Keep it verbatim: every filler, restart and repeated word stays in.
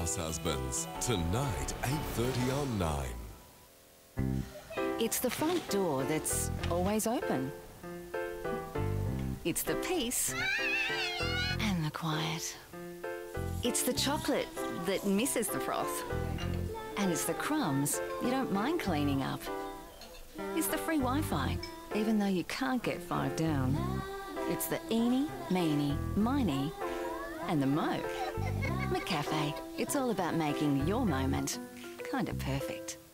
House Husbands, tonight, eight thirty on nine. It's the front door that's always open. It's the peace and the quiet. It's the chocolate that misses the froth. And it's the crumbs you don't mind cleaning up. It's the free Wi-Fi, even though you can't get five down. It's the eeny, meeny, miny, and the mo. McCafe, it's all about making your moment kind of perfect.